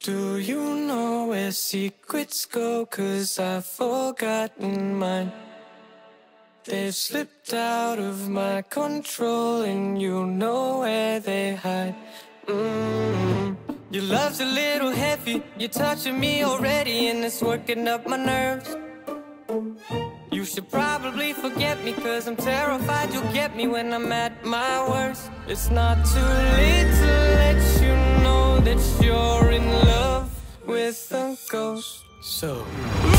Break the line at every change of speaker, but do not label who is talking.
Do you know where secrets go? 'Cause I've forgotten mine. They've slipped out of my control, and you know where they hide. Your love's a little heavy, you're touching me already, and it's working up my nerves. You should probably forget me, 'cause I'm terrified you'll get me when I'm at my worst. It's not too late to let you know that you're in love with a ghost. So